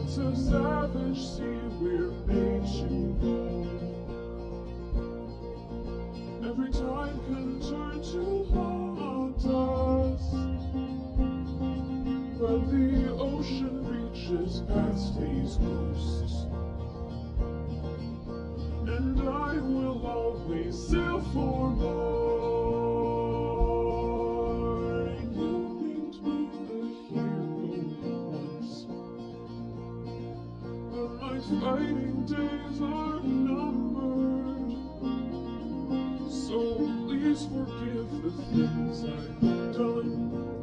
it's a savage sea we're made to go. Every time can turn to hot dust, when the ocean reaches past his coast. And I will always sail for more. You named me a hero once, but my fighting days are numbered. So please forgive the things I've done.